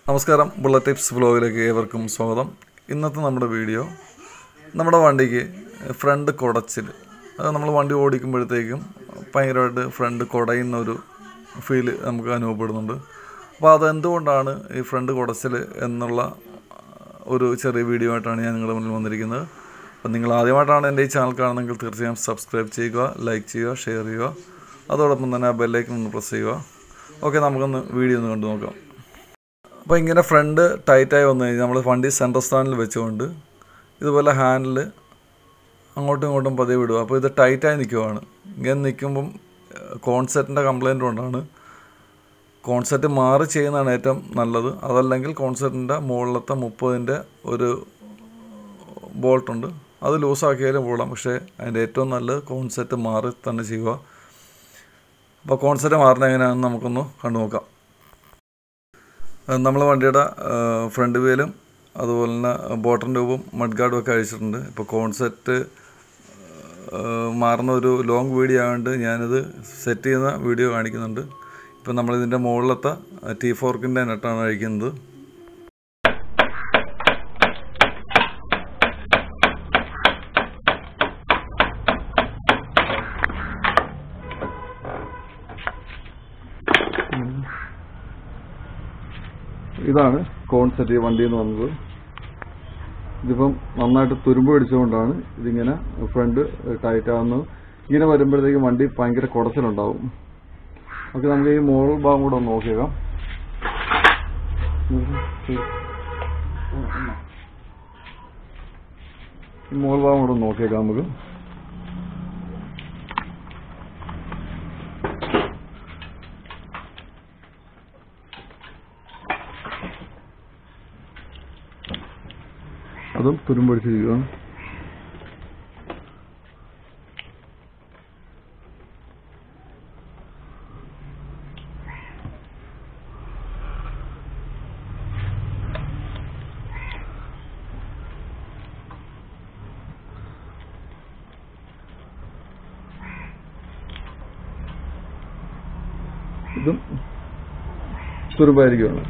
നമസ്കാരം, bullet tips വ്ലോഗിലേക്ക് ഏവർക്കും സ്വാഗതം. ഇന്നത്തെ നമ്മുടെ വീഡിയോ നമ്മുടെ വണ്ടിക്ക് ഫ്രണ്ട് കുടച്ചിൽ, അത് നമ്മൾ വണ്ടി ഓടിക്കുമ്പോഴത്തേക്കും ഭയങ്കരമായിട്ട് ഫ്രണ്ട് കുടയുന്ന ഒരു ഫീല് നമുക്ക് അനുഭവപ്പെടുന്നുണ്ട്. അപ്പോൾ അതെന്തുകൊണ്ടാണ് ഈ ഫ്രണ്ട് കുടച്ചിൽ എന്നുള്ള ഒരു ചെറിയ വീഡിയോ ആയിട്ടാണ് ഞാൻ നിങ്ങളുടെ മുന്നിൽ വന്നിരിക്കുന്നത്. അപ്പോൾ നിങ്ങൾ ആദ്യമായിട്ടാണ് എൻ്റെ ഈ ചാനൽ കാണുന്നതെങ്കിൽ തീർച്ചയായും സബ്സ്ക്രൈബ് ചെയ്യുക, ലൈക്ക് ചെയ്യുക, ഷെയർ ചെയ്യുക, അതോടൊപ്പം തന്നെ ആ ബെല്ലൈക്കൺ ഒന്ന് പ്രസ് ചെയ്യുക. ഓക്കെ, നമുക്കൊന്ന് വീഡിയോ ഒന്ന് കണ്ടു നോക്കാം. അപ്പോൾ ഇങ്ങനെ ഫ്രണ്ട് ടൈറ്റായി വന്നു കഴിഞ്ഞാൽ നമ്മൾ വണ്ടി സെൻട്രൽ സ്റ്റാൻഡിൽ വെച്ചുകൊണ്ട് ഇതുപോലെ ഹാൻഡിൽ അങ്ങോട്ടും ഇങ്ങോട്ടും പതിയെ വിടുക. അപ്പോൾ ഇത് ടൈറ്റായി നിൽക്കുവാണ്. ഇങ്ങനെ നിൽക്കുമ്പം കോൺസെറ്റിൻ്റെ കംപ്ലയിൻറ്റ് കൊണ്ടാണ്. കോൺസെറ്റ് മാറി ചെയ്യുന്നതാണ് ഏറ്റവും നല്ലത്. അതല്ലെങ്കിൽ കോൺസെറ്റിൻ്റെ മുകളിലത്തെ 30-ൻ്റെ ഒരു ബോൾട്ടുണ്ട്, അത് ലൂസാക്കിയാലും പോകാം. പക്ഷേ അതിൻ്റെ ഏറ്റവും നല്ലത് കോൺസെറ്റ് മാറി തന്നെ ചെയ്യുക. അപ്പോൾ കോൺസെറ്റ് മാറുന്ന എങ്ങനെയാണെന്ന് നമുക്കൊന്ന് കണ്ടു നോക്കാം. നമ്മൾ വണ്ടിയുടെ ഫ്രണ്ട് വീലും അതുപോലെ തന്നെ ബോട്ടം ട്യൂബും മഡ് ഗാർഡും ഒക്കെ അഴിച്ചിട്ടുണ്ട്. ഇപ്പോൾ കോൺസെറ്റ് മാറുന്ന ഒരു ലോങ് വീഡിയോ ആയതുകൊണ്ട് ഞാനിത് സെറ്റ് ചെയ്യുന്ന വീഡിയോ കാണിക്കുന്നുണ്ട്. ഇപ്പം നമ്മളിതിൻ്റെ മുകളിലത്തെ T4-ൻ്റെ നെട്ടാണ് അഴിക്കുന്നത്. ഇതാണ് കോൺസെറ്റ് ഈ വണ്ടി എന്ന് പറഞ്ഞത്. ഇതിപ്പം നന്നായിട്ട് തുരുമ്പ് പിടിച്ചുകൊണ്ടാണ് ഇതിങ്ങനെ ഫ്രണ്ട് ടൈറ്റ് ആവുന്നത്. ഇങ്ങനെ വരുമ്പോഴത്തേക്കും വണ്ടി ഭയങ്കര കുടച്ചിലുണ്ടാവും. ഓക്കെ, നമുക്ക് ഈ മോൾ ഭാഗം കൂടെ ഒന്ന് നോക്കിയേക്കാം. ഈ മോൾ ഭാഗം കൂടെ ഒന്ന് നോക്കിയേക്കാം നമുക്ക്. അതും തുരുമ്പടിച്ചിരിക്കുകയാണ്. ഇതും തുരുമ്പായിരിക്കുകയാണ്.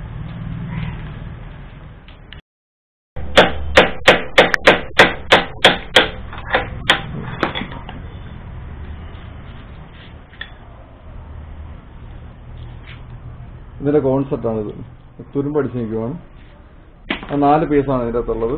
ഇതിൻ്റെ കോൺസെപ്റ്റാണിത്. തുരുമ്പടിച്ച് നിൽക്കുവാണ്. 4 പീസാണ് ഇതിൻ്റെ അകത്തുള്ളത്.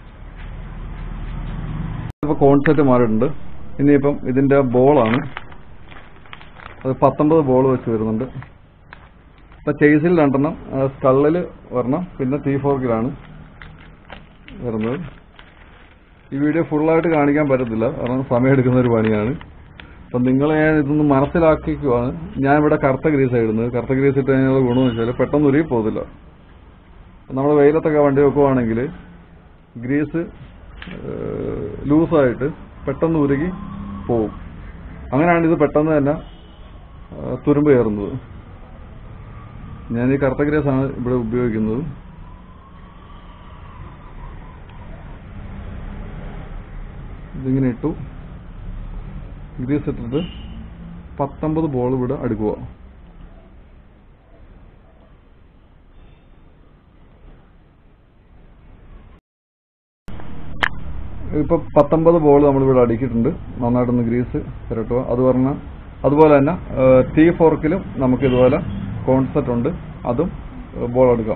ഇപ്പോൾ കോൺസെപ്റ്റ് മാറിയിട്ടുണ്ട്. ഇനിയിപ്പം ഇതിൻ്റെ ബോളാണ്. അത് 19 ബോൾ വെച്ച് വരുന്നുണ്ട്. ഇപ്പം ചേസിൽ 2 സ്കള്ളിൽ ഒരെണ്ണം, പിന്നെ T4-ലാണ് വരുന്നത്. ഈ വീഡിയോ ഫുള്ളായിട്ട് കാണിക്കാൻ പറ്റത്തില്ല, കാരണം സമയമെടുക്കുന്ന ഒരു പണിയാണ്. അപ്പം നിങ്ങൾ ഇതൊന്ന് മനസ്സിലാക്കിക്കുവാണ്. ഞാനിവിടെ കറുത്ത ഗ്രീസാണ് ഇടുന്നത്. കറുത്ത ഗ്രീസ് ഇട്ട് കഴിഞ്ഞാൽ ഗുണമെന്ന് വെച്ചാൽ പെട്ടെന്ന് ഉരുകി പോകത്തില്ല. നമ്മൾ വെയിലത്തൊക്കെ വണ്ടി വെക്കുവാണെങ്കിൽ ഗ്രീസ് ലൂസായിട്ട് പെട്ടെന്ന് ഉരുകി പോവും. അങ്ങനെയാണ് ഇത് പെട്ടെന്ന് തന്നെ തുരുമ്പ് കയറുന്നത്. ഞാൻ ഈ കറുത്ത ഗ്രീസാണ് ഇവിടെ ഉപയോഗിക്കുന്നത്. ഇതിങ്ങനെ ഇട്ടു, ഗ്രീസ് ഇട്ടിട്ട് 19 ബോൾ ഇവിടെ അടുക്കുക. ഇപ്പൊ 19 ബോൾ നമ്മളിവിടെ അടുക്കിയിട്ടുണ്ട്. നന്നായിട്ടൊന്ന് ഗ്രീസ് പുരട്ടുക. അതുപോലെ തന്നെ T4-ലും നമുക്ക് ഇതുപോലെ കോൺസെപ്റ്റ് ഉണ്ട്, അതും ബോൾ അടുക്കാം.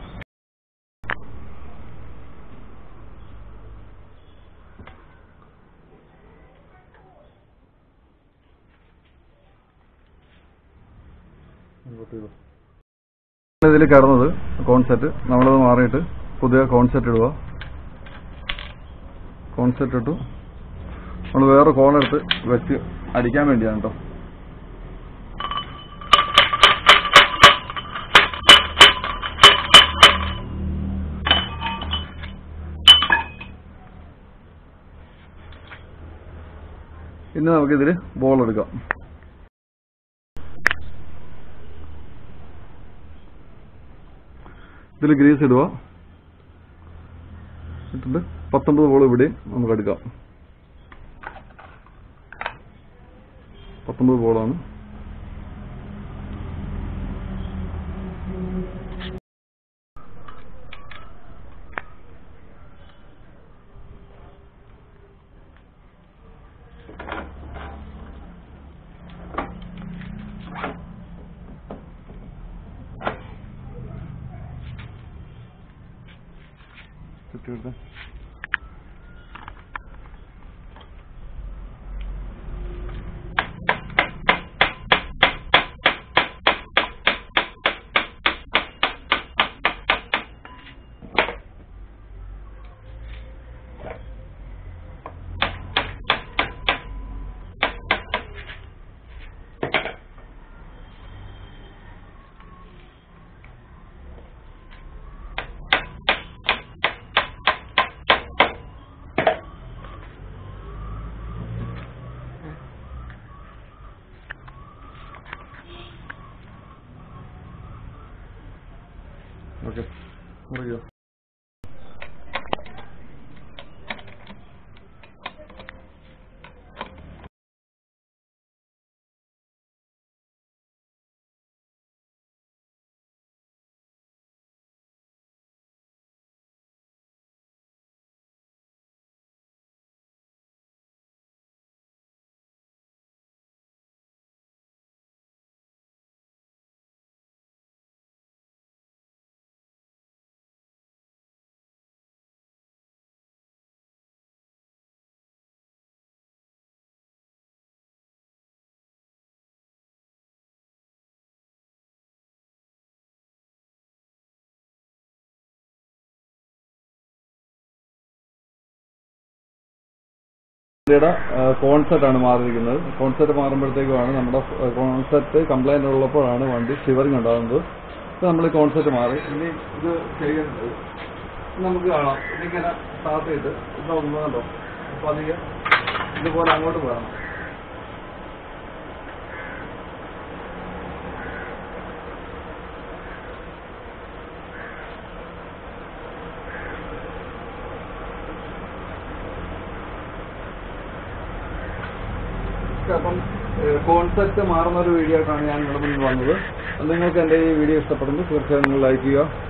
ഇതിൽ കിടന്നത് കോൺസെറ്റ്, നമ്മളത് മാറിയിട്ട് പുതിയ കോൺസെറ്റ് ഇടുക. കോൺസെറ്റ് ഇട്ടു നമ്മൾ വേറെ കോണെടുത്ത് വെച്ച് അടിക്കാൻ വേണ്ടിയാണ് കേട്ടോ. ഇനി നമുക്കിതിൽ ബോൾ എടുക്കാം. ഇതിൽ ഗ്രീസ് ഇടുക. ഇട്ടിട്ട് 19 ബോൾ ഇവിടെ നമുക്ക് എടുക്കാം. 19 ബോളാണ്. സെറ്റ് ഓക്കെ മുറിയോ വണ്ടിയുടെ കോൺസെപ്റ്റാണ് മാറിയിരിക്കുന്നത്. കോൺസെപ്റ്റ് മാറുമ്പോഴത്തേക്കുമാണ് നമ്മുടെ കോൺസെപ്റ്റ് കംപ്ലൈൻറ്റ് ഉള്ളപ്പോഴാണ് വണ്ടി ഷിവറിങ് ഉണ്ടാകുന്നത്. ഇപ്പോൾ നമ്മൾ ഈ കോൺസെപ്റ്റ് മാറി ഇനി ഇത് ചെയ്യേണ്ടത് നമുക്ക് കാണാം. ഇതിങ്ങനെ സ്റ്റാർട്ട് ചെയ്ത് ഇത് നോക്കുന്നുണ്ടോ അപ്പോൾ അധികം ഇതുപോലെ അങ്ങോട്ട് പോകണം. അപ്പം കോൺസെപ്റ്റ് മാറുന്ന ഒരു വീഡിയോ ആയിട്ടാണ് ഞാൻ നിങ്ങളുടെ മുന്നിൽ വന്നത്. നിങ്ങൾക്ക് എൻ്റെ ഈ വീഡിയോ ഇഷ്ടപ്പെടുന്നത് തീർച്ചയായും നിങ്ങൾ ലൈക്ക് ചെയ്യുക,